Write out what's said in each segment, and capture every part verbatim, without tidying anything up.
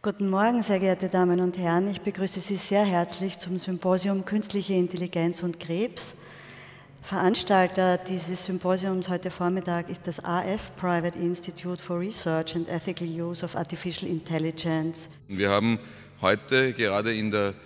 Guten Morgen, sehr geehrte Damen und Herren. Ich begrüße Sie sehr herzlich zum Symposium Künstliche Intelligenz und Krebs. Veranstalter dieses Symposiums heute Vormittag ist das A F Private Institute for Research and Ethical Use of Artificial Intelligence. Wir haben heute gerade in der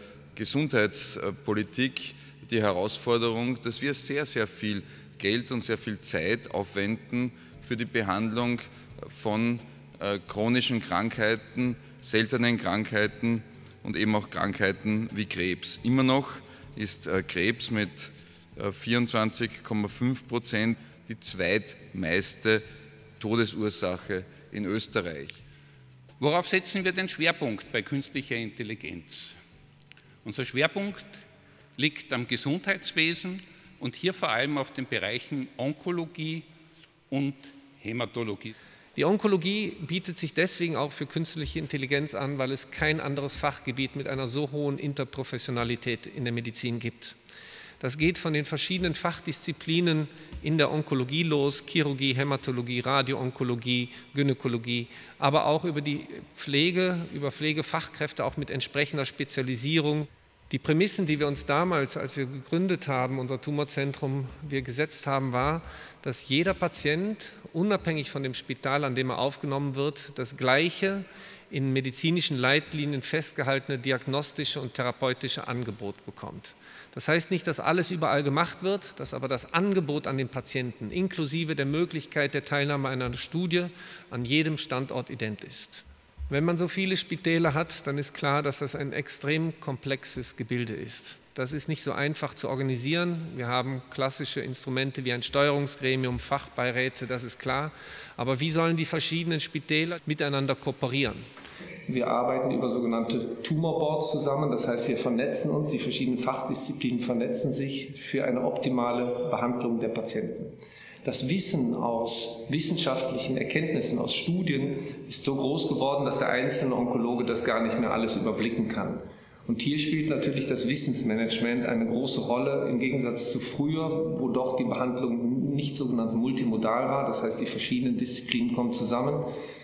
Gesundheitspolitik die Herausforderung, dass wir sehr, sehr viel Geld und sehr viel Zeit aufwenden für die Behandlung von äh, chronischen Krankheiten, seltenen Krankheiten und eben auch Krankheiten wie Krebs. Immer noch ist äh, Krebs mit äh, vierundzwanzig Komma fünf Prozent die zweitmeiste Todesursache in Österreich. Worauf setzen wir den Schwerpunkt bei künstlicher Intelligenz? Unser Schwerpunkt liegt am Gesundheitswesen und hier vor allem auf den Bereichen Onkologie und Hämatologie. Die Onkologie bietet sich deswegen auch für künstliche Intelligenz an, weil es kein anderes Fachgebiet mit einer so hohen Interprofessionalität in der Medizin gibt. Das geht von den verschiedenen Fachdisziplinen in der Onkologie los, Chirurgie, Hämatologie, Radioonkologie, Gynäkologie, aber auch über die Pflege, über Pflegefachkräfte auch mit entsprechender Spezialisierung. Die Prämissen, die wir uns damals, als wir gegründet haben, unser Tumorzentrum, wir gesetzt haben, war, dass jeder Patient, unabhängig von dem Spital, an dem er aufgenommen wird, das gleiche in medizinischen Leitlinien festgehaltene diagnostische und therapeutische Angebot bekommt. Das heißt nicht, dass alles überall gemacht wird, dass aber das Angebot an den Patienten inklusive der Möglichkeit der Teilnahme an einer Studie an jedem Standort ident ist. Wenn man so viele Spitäler hat, dann ist klar, dass das ein extrem komplexes Gebilde ist. Das ist nicht so einfach zu organisieren. Wir haben klassische Instrumente wie ein Steuerungsgremium, Fachbeiräte, das ist klar. Aber wie sollen die verschiedenen Spitäler miteinander kooperieren? Wir arbeiten über sogenannte Tumorboards zusammen, das heißt, wir vernetzen uns, die verschiedenen Fachdisziplinen vernetzen sich für eine optimale Behandlung der Patienten. Das Wissen aus wissenschaftlichen Erkenntnissen, aus Studien ist so groß geworden, dass der einzelne Onkologe das gar nicht mehr alles überblicken kann. Und hier spielt natürlich das Wissensmanagement eine große Rolle, im Gegensatz zu früher, wo doch die Behandlung nicht sogenannt multimodal war, das heißt, die verschiedenen Disziplinen kommen zusammen.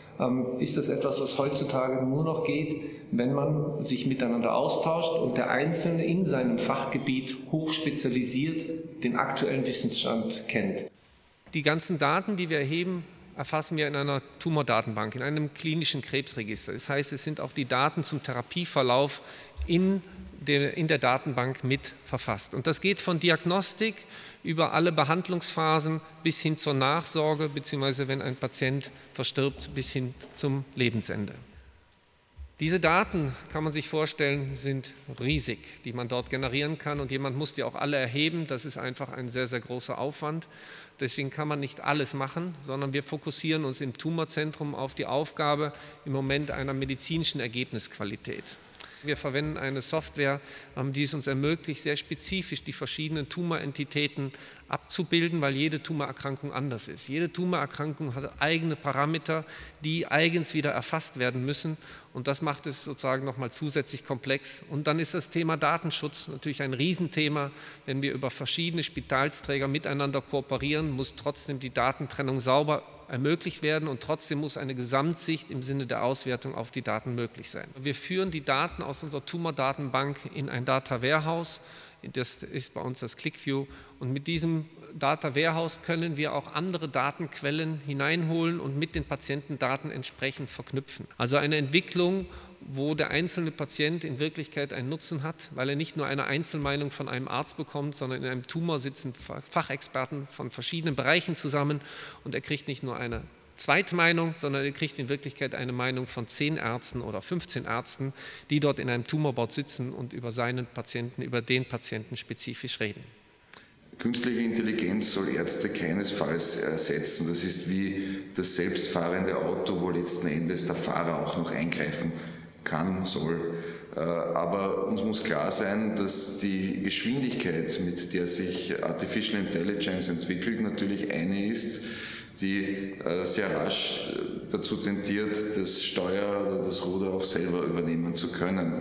Ist das etwas, was heutzutage nur noch geht, wenn man sich miteinander austauscht und der Einzelne in seinem Fachgebiet hochspezialisiert den aktuellen Wissensstand kennt. Die ganzen Daten, die wir erheben, erfassen wir in einer Tumordatenbank, in einem klinischen Krebsregister. Das heißt, es sind auch die Daten zum Therapieverlauf in der, in der Datenbank mit verfasst. Und das geht von Diagnostik über alle Behandlungsphasen bis hin zur Nachsorge, beziehungsweise wenn ein Patient verstirbt, bis hin zum Lebensende. Diese Daten, kann man sich vorstellen, sind riesig, die man dort generieren kann und jemand muss die auch alle erheben. Das ist einfach ein sehr, sehr großer Aufwand. Deswegen kann man nicht alles machen, sondern wir fokussieren uns im Tumorzentrum auf die Aufgabe im Moment einer medizinischen Ergebnisqualität. Wir verwenden eine Software, die es uns ermöglicht, sehr spezifisch die verschiedenen Tumorentitäten abzubilden, weil jede Tumorerkrankung anders ist. Jede Tumorerkrankung hat eigene Parameter, die eigens wieder erfasst werden müssen. Und das macht es sozusagen nochmal zusätzlich komplex. Und dann ist das Thema Datenschutz natürlich ein Riesenthema. Wenn wir über verschiedene Spitalsträger miteinander kooperieren, muss trotzdem die Datentrennung sauber ermöglicht werden und trotzdem muss eine Gesamtsicht im Sinne der Auswertung auf die Daten möglich sein. Wir führen die Daten aus unserer Tumordatenbank in ein Data Warehouse. Das ist bei uns das ClickView und mit diesem Data Warehouse können wir auch andere Datenquellen hineinholen und mit den Patientendaten entsprechend verknüpfen. Also eine Entwicklung, wo der einzelne Patient in Wirklichkeit einen Nutzen hat, weil er nicht nur eine Einzelmeinung von einem Arzt bekommt, sondern in einem Tumor sitzen Fachexperten von verschiedenen Bereichen zusammen und er kriegt nicht nur eine Zweitmeinung, sondern er kriegt in Wirklichkeit eine Meinung von zehn Ärzten oder fünfzehn Ärzten, die dort in einem Tumorboard sitzen und über seinen Patienten, über den Patienten spezifisch reden. Künstliche Intelligenz soll Ärzte keinesfalls ersetzen. Das ist wie das selbstfahrende Auto, wo letzten Endes der Fahrer auch noch eingreifen kann, soll. Aber uns muss klar sein, dass die Geschwindigkeit, mit der sich Artificial Intelligence entwickelt, natürlich eine ist, die sehr rasch dazu tendiert, das Steuer oder das Ruder auch selber übernehmen zu können.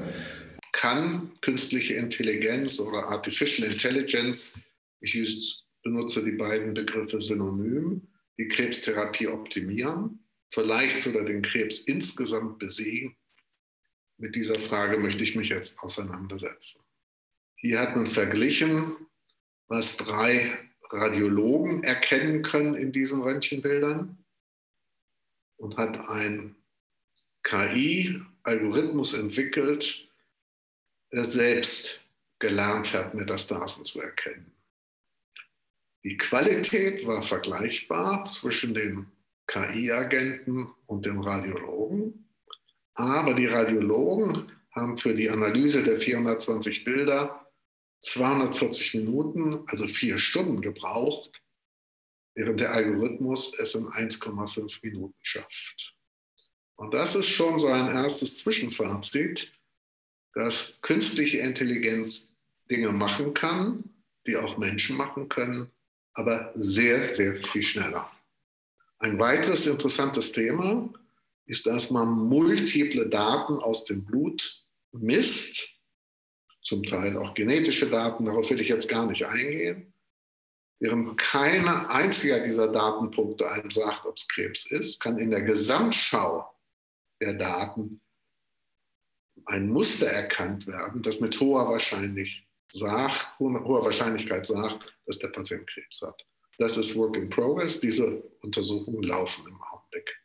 Kann künstliche Intelligenz oder Artificial Intelligence, ich benutze die beiden Begriffe synonym, die Krebstherapie optimieren, vielleicht sogar den Krebs insgesamt besiegen? Mit dieser Frage möchte ich mich jetzt auseinandersetzen. Hier hat man verglichen, was drei Radiologen erkennen können in diesen Röntgenbildern und hat ein K I-Algorithmus entwickelt, der selbst gelernt hat, Metastasen zu erkennen. Die Qualität war vergleichbar zwischen dem K I-Agenten und dem Radiologen, aber die Radiologen haben für die Analyse der vierhundertzwanzig Bilder zweihundertvierzig Minuten, also vier Stunden gebraucht, während der Algorithmus es in eins Komma fünf Minuten schafft. Und das ist schon so ein erstes Zwischenfazit, dass künstliche Intelligenz Dinge machen kann, die auch Menschen machen können, aber sehr, sehr viel schneller. Ein weiteres interessantes Thema ist, dass man multiple Daten aus dem Blut misst, zum Teil auch genetische Daten, darauf will ich jetzt gar nicht eingehen, während keine einziger dieser Datenpunkte einem sagt, ob es Krebs ist, kann in der Gesamtschau der Daten ein Muster erkannt werden, das mit hoher, wahrscheinlich sagt, hoher Wahrscheinlichkeit sagt, dass der Patient Krebs hat. Das ist Work in Progress. Diese Untersuchungen laufen im Augenblick.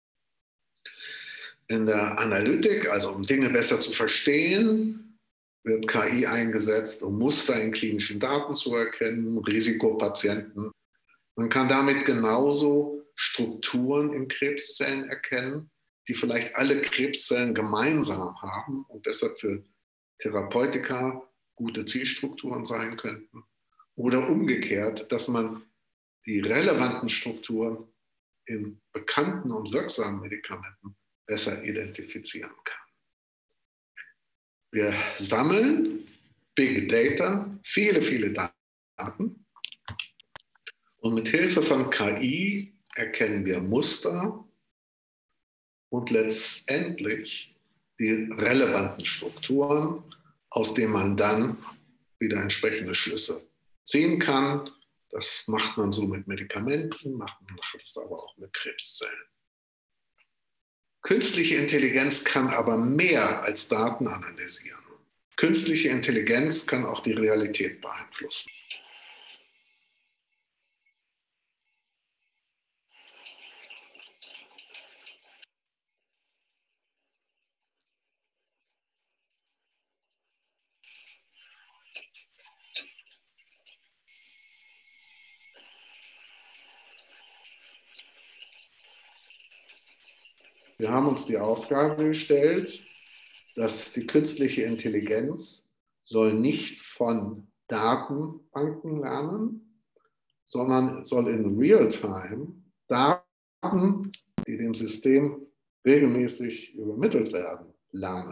In der Analytik, also um Dinge besser zu verstehen, wird K I eingesetzt, um Muster in klinischen Daten zu erkennen, Risikopatienten. Man kann damit genauso Strukturen in Krebszellen erkennen, die vielleicht alle Krebszellen gemeinsam haben und deshalb für Therapeutika gute Zielstrukturen sein könnten. Oder umgekehrt, dass man die relevanten Strukturen in bekannten und wirksamen Medikamenten besser identifizieren kann. Wir sammeln Big Data, viele, viele Daten und mit Hilfe von K I erkennen wir Muster und letztendlich die relevanten Strukturen, aus denen man dann wieder entsprechende Schlüsse ziehen kann. Das macht man so mit Medikamenten, macht man das aber auch mit Krebszellen. Künstliche Intelligenz kann aber mehr als Daten analysieren. Künstliche Intelligenz kann auch die Realität beeinflussen. Wir haben uns die Aufgabe gestellt, dass die künstliche Intelligenz soll nicht von Datenbanken lernen, sondern soll in Realtime Daten, die dem System regelmäßig übermittelt werden, lernen.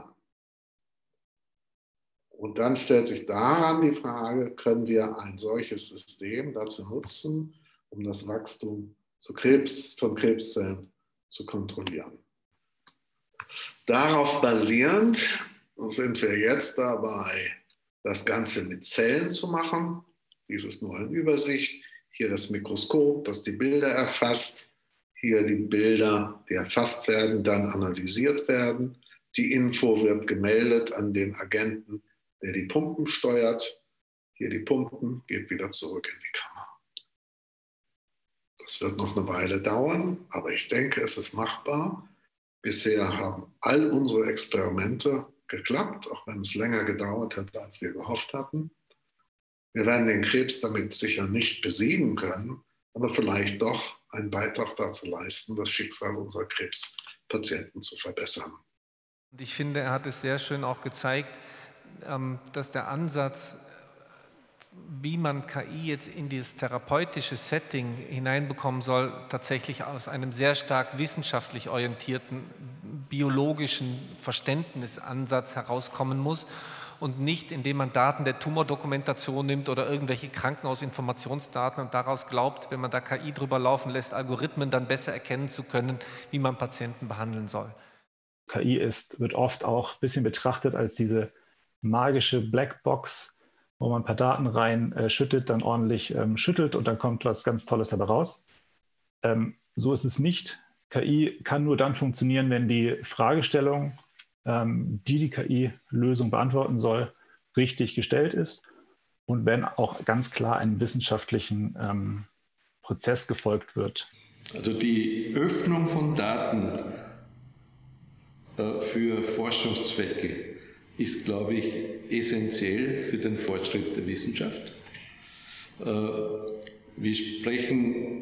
Und dann stellt sich daran die Frage, können wir ein solches System dazu nutzen, um das Wachstum zu Krebs, von Krebszellen zu kontrollieren. Darauf basierend sind wir jetzt dabei, das Ganze mit Zellen zu machen. Dies ist nur eine Übersicht. Hier das Mikroskop, das die Bilder erfasst. Hier die Bilder, die erfasst werden, dann analysiert werden. Die Info wird gemeldet an den Agenten, der die Pumpen steuert. Hier die Pumpen, geht wieder zurück in die Kammer. Das wird noch eine Weile dauern, aber ich denke, es ist machbar. Bisher haben all unsere Experimente geklappt, auch wenn es länger gedauert hat, als wir gehofft hatten. Wir werden den Krebs damit sicher nicht besiegen können, aber vielleicht doch einen Beitrag dazu leisten, das Schicksal unserer Krebspatienten zu verbessern. Und ich finde, er hat es sehr schön auch gezeigt, dass der Ansatz, wie man K I jetzt in dieses therapeutische Setting hineinbekommen soll, tatsächlich aus einem sehr stark wissenschaftlich orientierten, biologischen Verständnisansatz herauskommen muss und nicht, indem man Daten der Tumordokumentation nimmt oder irgendwelche Krankenhausinformationsdaten und daraus glaubt, wenn man da K I drüber laufen lässt, Algorithmen dann besser erkennen zu können, wie man Patienten behandeln soll. K I ist, wird oft auch ein bisschen betrachtet als diese magische Blackbox, wo man ein paar Daten rein äh, schüttet, dann ordentlich ähm, schüttelt und dann kommt was ganz Tolles dabei raus. Ähm, so ist es nicht. K I kann nur dann funktionieren, wenn die Fragestellung ähm, die die K I-Lösung beantworten soll, richtig gestellt ist und wenn auch ganz klar einem wissenschaftlichen ähm, Prozess gefolgt wird. Also die Öffnung von Daten äh, für Forschungszwecke ist, glaube ich, essentiell für den Fortschritt der Wissenschaft. Äh, wir sprechen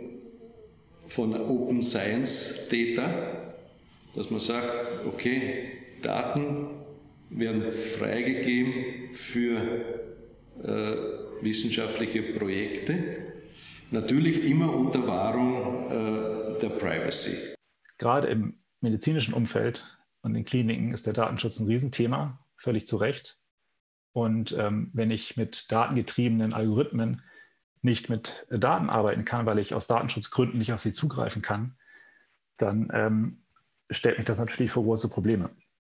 von Open Science Data, dass man sagt, okay, Daten werden freigegeben für äh, wissenschaftliche Projekte, natürlich immer unter Wahrung äh, der Privacy. Gerade im medizinischen Umfeld und in Kliniken ist der Datenschutz ein Riesenthema, völlig zu Recht. Und ähm, wenn ich mit datengetriebenen Algorithmen nicht mit Daten arbeiten kann, weil ich aus Datenschutzgründen nicht auf sie zugreifen kann, dann ähm, stellt mich das natürlich vor große Probleme.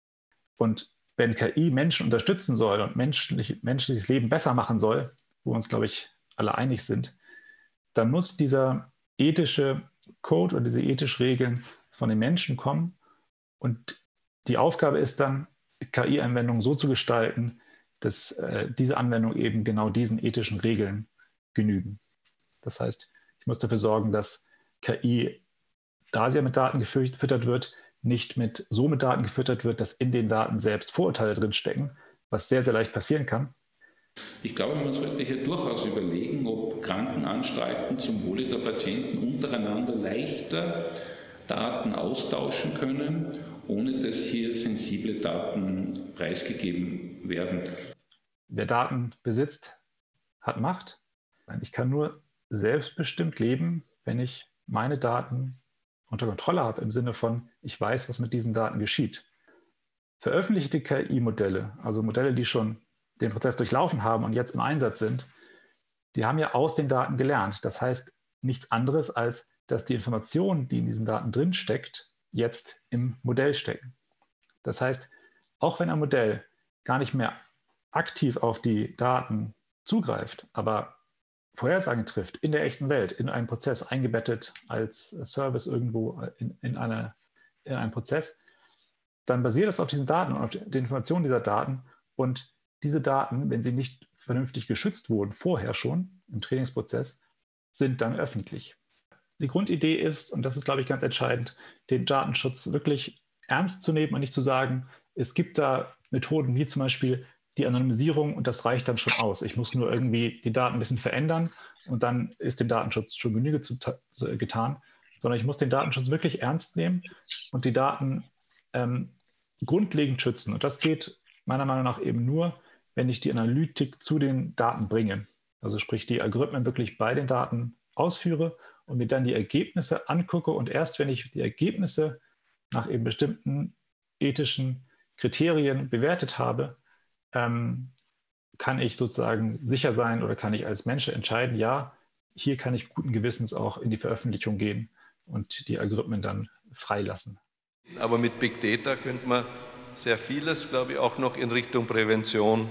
Und wenn K I Menschen unterstützen soll und menschlich, menschliches Leben besser machen soll, wo wir uns, glaube ich, alle einig sind, dann muss dieser ethische Code oder diese ethischen Regeln von den Menschen kommen. Und die Aufgabe ist dann, K I-Anwendungen so zu gestalten, dass äh, diese Anwendungen eben genau diesen ethischen Regeln genügen. Das heißt, ich muss dafür sorgen, dass K I, da sie ja mit Daten gefüttert wird, nicht mit so mit Daten gefüttert wird, dass in den Daten selbst Vorurteile drinstecken, was sehr, sehr leicht passieren kann. Ich glaube, man sollte hier durchaus überlegen, ob Krankenanstalten zum Wohle der Patienten untereinander leichter Daten austauschen können, ohne dass hier sensible Daten preisgegeben werden. Wer Daten besitzt, hat Macht. Ich kann nur selbstbestimmt leben, wenn ich meine Daten unter Kontrolle habe, im Sinne von, ich weiß, was mit diesen Daten geschieht. Veröffentlichte K I-Modelle, also Modelle, die schon den Prozess durchlaufen haben und jetzt im Einsatz sind, die haben ja aus den Daten gelernt. Das heißt nichts anderes, als dass die Information, die in diesen Daten drin steckt, jetzt im Modell stecken. Das heißt, auch wenn ein Modell gar nicht mehr aktiv auf die Daten zugreift, aber Vorhersagen trifft in der echten Welt, in einen Prozess eingebettet als Service irgendwo in, in, eine, in einen Prozess, dann basiert das auf diesen Daten und auf den Informationen dieser Daten. Und diese Daten, wenn sie nicht vernünftig geschützt wurden, vorher schon im Trainingsprozess, sind dann öffentlich. Die Grundidee ist, und das ist, glaube ich, ganz entscheidend, den Datenschutz wirklich ernst zu nehmen und nicht zu sagen, es gibt da Methoden wie zum Beispiel die Anonymisierung und das reicht dann schon aus. Ich muss nur irgendwie die Daten ein bisschen verändern und dann ist dem Datenschutz schon Genüge zu, zu, getan, sondern ich muss den Datenschutz wirklich ernst nehmen und die Daten ähm, grundlegend schützen. Und das geht meiner Meinung nach eben nur, wenn ich die Analytik zu den Daten bringe. Also sprich, die Algorithmen wirklich bei den Daten ausführe und mir dann die Ergebnisse angucke und erst wenn ich die Ergebnisse nach eben bestimmten ethischen Kriterien bewertet habe, ähm, kann ich sozusagen sicher sein oder kann ich als Mensch entscheiden, ja, hier kann ich guten Gewissens auch in die Veröffentlichung gehen und die Algorithmen dann freilassen. Aber mit Big Data könnte man sehr vieles, glaube ich, auch noch in Richtung Prävention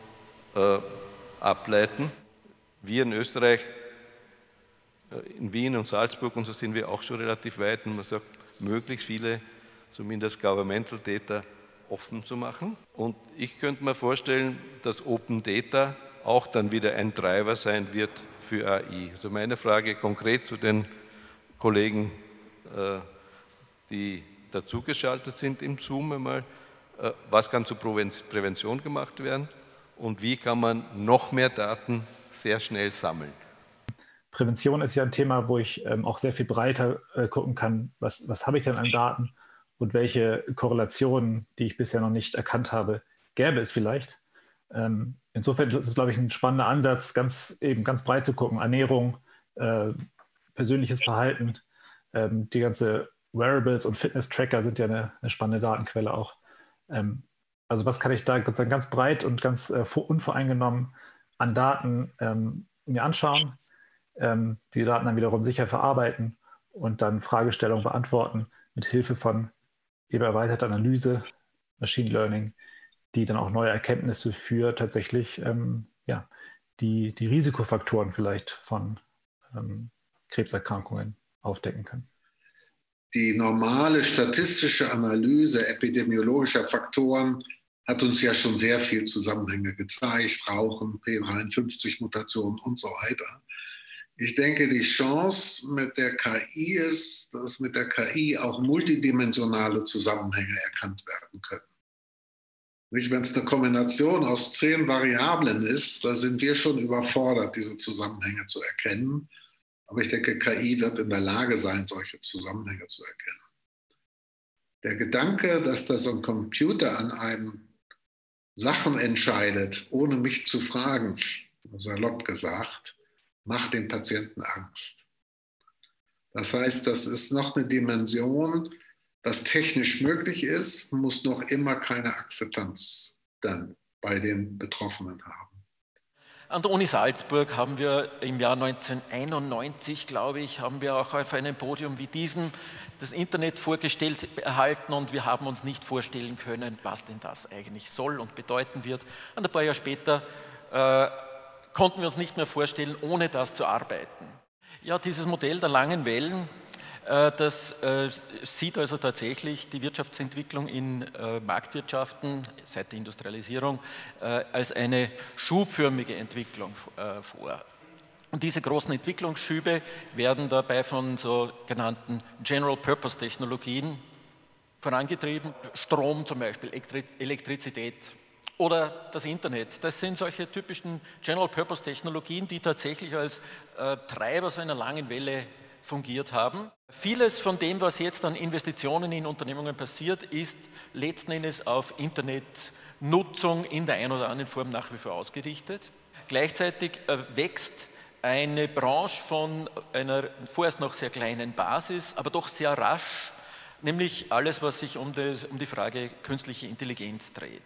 äh, ableiten. Wir in Österreich, in Wien und Salzburg, und so sind wir auch schon relativ weit, und man sagt, möglichst viele, zumindest Governmental Data, offen zu machen. Und ich könnte mir vorstellen, dass Open Data auch dann wieder ein Treiber sein wird für A I. Also meine Frage konkret zu den Kollegen, äh, die dazugeschaltet sind im Zoom einmal, äh, was kann zur Prävention gemacht werden und wie kann man noch mehr Daten sehr schnell sammeln? Prävention ist ja ein Thema, wo ich ähm, auch sehr viel breiter äh, gucken kann, was, was habe ich denn an Daten und welche Korrelationen, die ich bisher noch nicht erkannt habe, gäbe es vielleicht. Ähm, insofern ist es, glaube ich, ein spannender Ansatz, ganz, eben ganz breit zu gucken. Ernährung, äh, persönliches Verhalten, ähm, die ganze Wearables und Fitness-Tracker sind ja eine, eine spannende Datenquelle auch. Ähm, also was kann ich da sozusagen ganz breit und ganz äh, unvoreingenommen an Daten ähm, mir anschauen, ähm, die Daten dann wiederum sicher verarbeiten und dann Fragestellungen beantworten mit Hilfe von eben erweiterter Analyse, Machine Learning, die dann auch neue Erkenntnisse für tatsächlich ähm, ja, die, die Risikofaktoren vielleicht von ähm, Krebserkrankungen aufdecken können. Die normale statistische Analyse epidemiologischer Faktoren hat uns ja schon sehr viel Zusammenhänge gezeigt, Rauchen, P dreiundfünfzig-Mutationen und so weiter. Ich denke, die Chance mit der K I ist, dass mit der K I auch multidimensionale Zusammenhänge erkannt werden können. Wenn es eine Kombination aus zehn Variablen ist, da sind wir schon überfordert, diese Zusammenhänge zu erkennen. Aber ich denke, K I wird in der Lage sein, solche Zusammenhänge zu erkennen. Der Gedanke, dass da so ein Computer an einem Sachen entscheidet, ohne mich zu fragen, salopp gesagt, macht dem Patienten Angst. Das heißt, das ist noch eine Dimension, was technisch möglich ist, muss noch immer keine Akzeptanz dann bei den Betroffenen haben. An der Uni Salzburg haben wir im Jahr neunzehnhunderteinundneunzig, glaube ich, haben wir auch auf einem Podium wie diesem das Internet vorgestellt erhalten und wir haben uns nicht vorstellen können, was denn das eigentlich soll und bedeuten wird. Und ein paar Jahre später äh, konnten wir uns nicht mehr vorstellen, ohne das zu arbeiten. Ja, dieses Modell der langen Wellen, äh, das äh, sieht also tatsächlich die Wirtschaftsentwicklung in äh, Marktwirtschaften seit der Industrialisierung äh, als eine schubförmige Entwicklung äh, vor. Und diese großen Entwicklungsschübe werden dabei von sogenannten General-Purpose-Technologien vorangetrieben. Strom zum Beispiel, Elektrizität oder das Internet. Das sind solche typischen General-Purpose-Technologien, die tatsächlich als äh, Treiber so einer langen Welle fungiert haben. Vieles von dem, was jetzt an Investitionen in Unternehmungen passiert, ist letzten Endes auf Internetnutzung in der einen oder anderen Form nach wie vor ausgerichtet. Gleichzeitig äh, wächst eine Branche von einer vorerst noch sehr kleinen Basis, aber doch sehr rasch, nämlich alles, was sich um, das, um die Frage künstliche Intelligenz dreht.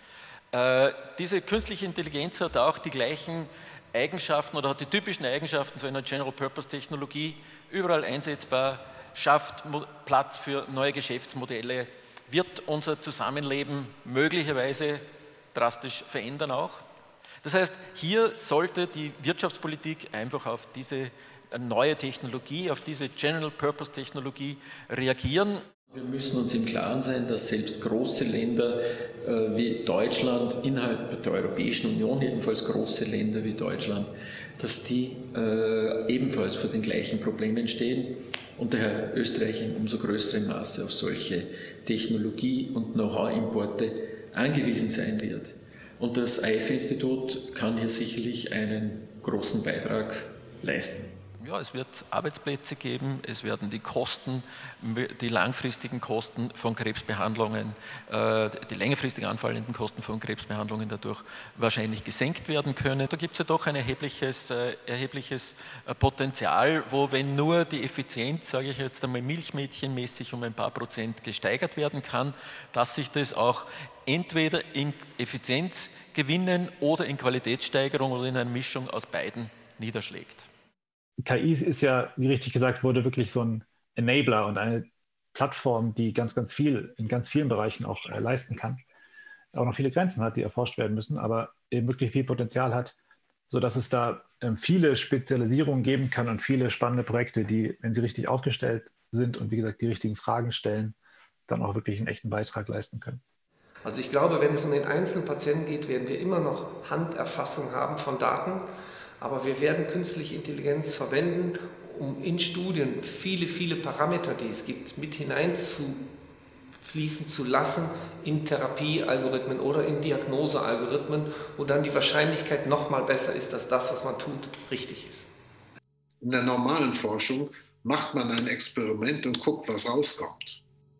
Äh, diese künstliche Intelligenz hat auch die gleichen Eigenschaften oder hat die typischen Eigenschaften so einer General-Purpose-Technologie, überall einsetzbar, schafft Platz für neue Geschäftsmodelle, wird unser Zusammenleben möglicherweise drastisch verändern auch. Das heißt, hier sollte die Wirtschaftspolitik einfach auf diese neue Technologie, auf diese General-Purpose-Technologie reagieren. Wir müssen uns im Klaren sein, dass selbst große Länder äh, wie Deutschland, innerhalb der Europäischen Union jedenfalls große Länder wie Deutschland, dass die äh, ebenfalls vor den gleichen Problemen stehen und daher Österreich in umso größerem Maße auf solche Technologie- und Know-how-Importe angewiesen sein wird. Und das I F E-Institut kann hier sicherlich einen großen Beitrag leisten. Ja, es wird Arbeitsplätze geben, es werden die Kosten, die langfristigen Kosten von Krebsbehandlungen, die längerfristig anfallenden Kosten von Krebsbehandlungen dadurch wahrscheinlich gesenkt werden können. Da gibt es ja doch ein erhebliches, erhebliches Potenzial, wo wenn nur die Effizienz, sage ich jetzt einmal milchmädchenmäßig, um ein paar Prozent gesteigert werden kann, dass sich das auch entweder in Effizienzgewinnen oder in Qualitätssteigerung oder in einer Mischung aus beiden niederschlägt. K I ist ja, wie richtig gesagt wurde, wirklich so ein Enabler und eine Plattform, die ganz, ganz viel in ganz vielen Bereichen auch äh, leisten kann. Auch noch viele Grenzen hat, die erforscht werden müssen, aber eben wirklich viel Potenzial hat, sodass es da ähm, viele Spezialisierungen geben kann und viele spannende Projekte, die, wenn sie richtig aufgestellt sind und wie gesagt die richtigen Fragen stellen, dann auch wirklich einen echten Beitrag leisten können. Also ich glaube, wenn es um den einzelnen Patienten geht, werden wir immer noch Handerfassung haben von Daten. Aber wir werden künstliche Intelligenz verwenden, um in Studien viele, viele Parameter, die es gibt, mit hineinzufließen zu lassen in Therapiealgorithmen oder in Diagnosealgorithmen, wo dann die Wahrscheinlichkeit noch mal besser ist, dass das, was man tut, richtig ist. In der normalen Forschung macht man ein Experiment und guckt, was rauskommt.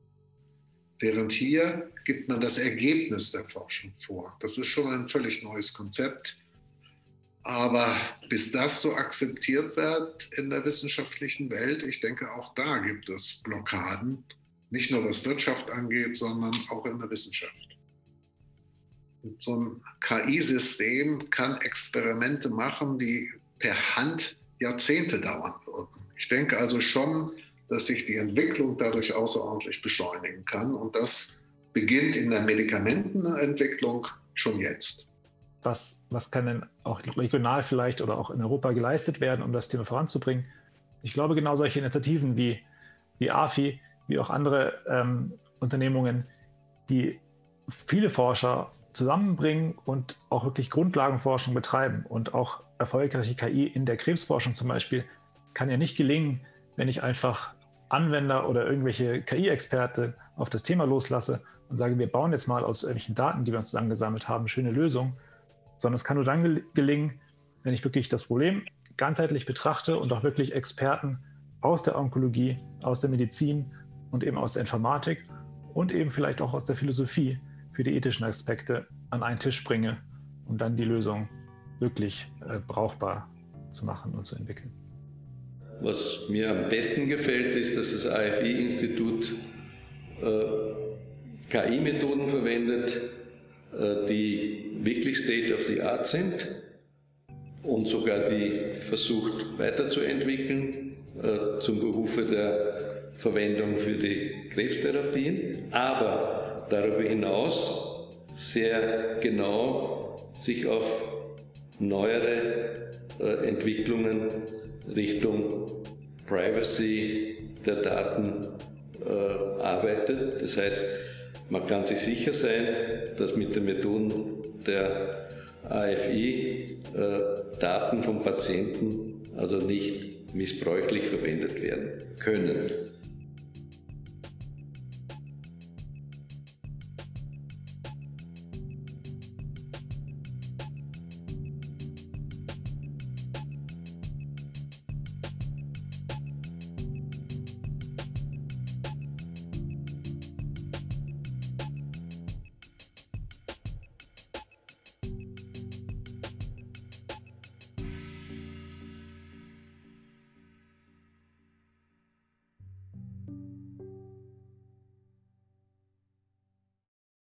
Während hier gibt man das Ergebnis der Forschung vor. Das ist schon ein völlig neues Konzept. Aber bis das so akzeptiert wird in der wissenschaftlichen Welt, ich denke, auch da gibt es Blockaden, nicht nur was Wirtschaft angeht, sondern auch in der Wissenschaft. Und so ein K I-System kann Experimente machen, die per Hand Jahrzehnte dauern würden. Ich denke also schon, dass sich die Entwicklung dadurch außerordentlich beschleunigen kann. Und das beginnt in der Medikamentenentwicklung schon jetzt. Was, was kann denn auch regional vielleicht oder auch in Europa geleistet werden, um das Thema voranzubringen? Ich glaube, genau solche Initiativen wie, wie A F I, wie auch andere ähm, Unternehmungen, die viele Forscher zusammenbringen und auch wirklich Grundlagenforschung betreiben. Und auch erfolgreiche K I in der Krebsforschung zum Beispiel kann ja nicht gelingen, wenn ich einfach Anwender oder irgendwelche K I-Experten auf das Thema loslasse und sage, wir bauen jetzt mal aus irgendwelchen Daten, die wir uns zusammengesammelt haben, schöne Lösungen, sondern es kann nur dann gel- gelingen, wenn ich wirklich das Problem ganzheitlich betrachte und auch wirklich Experten aus der Onkologie, aus der Medizin und eben aus der Informatik und eben vielleicht auch aus der Philosophie für die ethischen Aspekte an einen Tisch bringe, um dann die Lösung wirklich äh, brauchbar zu machen und zu entwickeln. Was mir am besten gefällt, ist, dass das A F I-Institut äh, K I-Methoden verwendet, äh, die wirklich State of the Art sind und sogar die versucht weiterzuentwickeln äh, zum Behufe der Verwendung für die Krebstherapien, aber darüber hinaus sehr genau sich auf neuere äh, Entwicklungen Richtung Privacy der Daten äh, arbeitet. Das heißt, man kann sich sicher sein, dass mit den Methoden der A F I äh, Daten von Patienten also nicht missbräuchlich verwendet werden können.